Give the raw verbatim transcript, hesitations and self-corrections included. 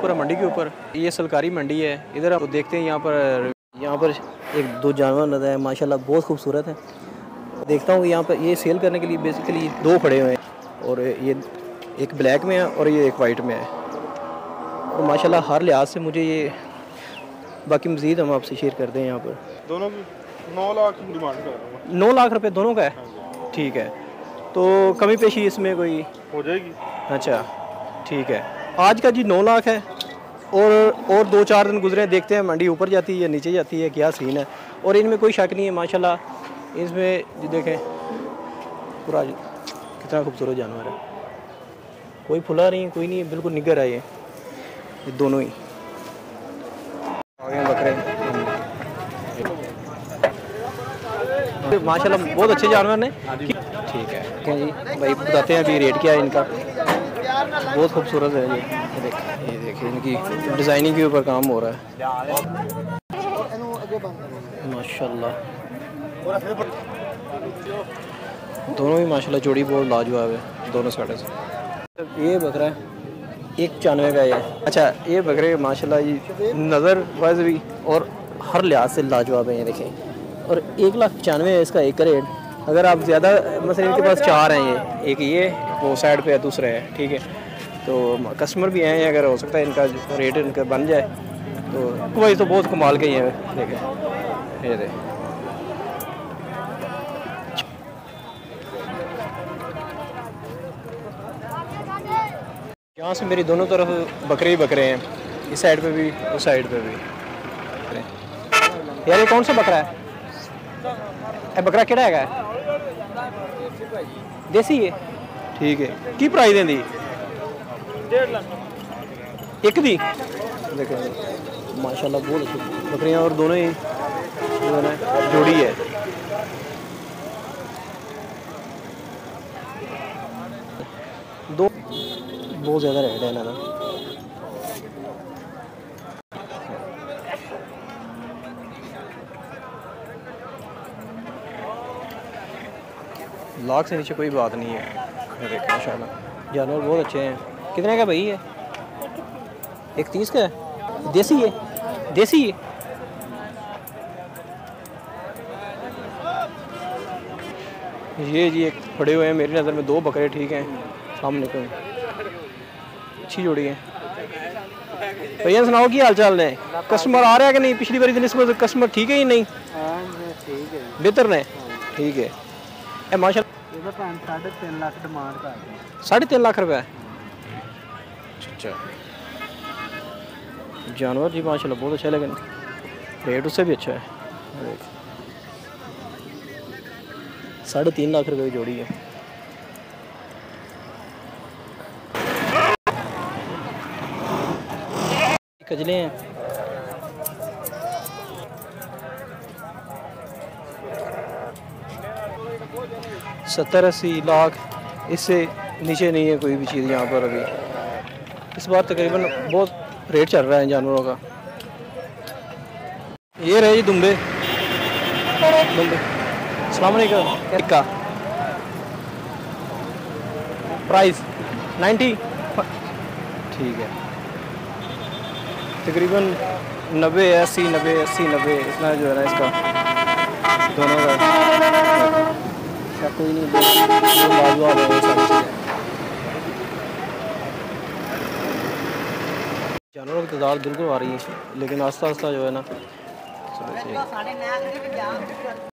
ऊपर है, मंडी के ऊपर। ये सलकारी मंडी है। इधर आप देखते हैं यहाँ पर यहाँ पर एक दो जानवर नजर है, माशाल्लाह बहुत खूबसूरत है। देखता हूँ यहाँ पर ये सेल करने के लिए बेसिकली दो खड़े हुए हैं, और ये एक ब्लैक में है और ये एक वाइट में है, और माशाल्लाह हर लिहाज से मुझे ये, बाकी मज़ीद हम आपसे शेयर करते हैं। यहाँ पर दोनों की नौ लाख डिमांड कर रहा हूँ। नौ लाख रुपए दोनों का है, ठीक है। तो कमी पेशी इसमें कोई हो जाएगी? अच्छा ठीक है। आज का जी नौ लाख है, और और दो चार दिन गुजरे, देखते हैं मंडी ऊपर जाती है या नीचे जाती है, क्या सीन है। और इनमें कोई शक नहीं है माशाल्लाह, इसमें जी देखें पूरा कितना खूबसूरत जानवर है, कोई फुला नहीं, कोई नहीं, बिल्कुल निगर है ये ये दोनों ही। आगे बकरे माशाल्लाह बहुत अच्छे जानवर ने, ठीक है। क्या जी भाई बताते हैं अभी रेट क्या है इनका। बहुत खूबसूरत है ये, देखिए ये देखिए इनकी डिज़ाइनिंग के ऊपर काम हो रहा है माशाल्लाह। दोनों ही माशाल्लाह जोड़ी बहुत लाजवाब है दोनों साइड से। ये बकरा है एक पचानवे का ये। अच्छा ये बकरे माशाल्लाह ये नज़र वाइज भी और हर लिहाज से लाजवाब है, ये देखें। और एक लाख पचानवे है इसका एक रेट। अगर आप ज़्यादा मतलब इनके पास चार हैं, ये एक ये वो साइड पे है, दूसरे है, ठीक है। तो कस्टमर भी हैं, अगर हो सकता है इनका रेट इनका बन जाए तो वही तो बहुत कमाल के ही है। देखें ये देख, यहाँ से मेरी दोनों तरफ बकरे ही बकरे हैं, इस साइड पे भी उस साइड पे भी। यार ये कौन सा बकरा है? ए बकरा केड़ा है? देसी है, ठीक है। की प्राइस देंदी? डेढ़ लाख एक दी। देखें माशाल्लाह बहुत अच्छी बकरियाँ, और दोनों ही जो है ना जोड़ी है। दो बहुत ज़्यादा रेट है ना। लाख से नीचे कोई बात नहीं है। देखो माशाल्लाह जानवर बहुत अच्छे हैं। कितने का भाई है? एक तीस का है, देसी है, देसी है। ये जी एक पड़े हुए हैं मेरी नज़र में, दो बकरे ठीक हैं सामने को, अच्छी जोड़ी है। भैया सुनाओ की हाल चाल ने? कस्टमर आ रहा है कि नहीं? पिछली बारी दिन इस बार कस्टमर ठीक है ही नहीं? बेहतर ने, ठीक है। ए माशाल्लाह साढ़े तीन लाख डिमांड कर, साढ़े तीन लाख रुपए। अच्छा जानवर जी माशाल्लाह बहुत अच्छा, लेकिन रेट उससे भी अच्छा है। साढ़े तीन लाख रुपए की जोड़ी है। कजले हैं, सत्तर अस्सी लाख, इससे नीचे नहीं है कोई भी चीज़ यहाँ पर अभी। इस बार तकरीबन बहुत रेट चल रहा है जानवरों का। ये रहे जी दुम्बे, दुम्बे अस्सलाम वालेकुम का प्राइस नाइन्टी, ठीक है। तकरीबन नब्बे अस्सी नब्बे अस्सी नब्बे इतना जो है ना इसका दोनों का कोई नहीं, लाजवाब है सारी चीज़ें। जानवरों की तादाद बिल्कुल आ रही है, लेकिन आस्ता आस्ता जो है ना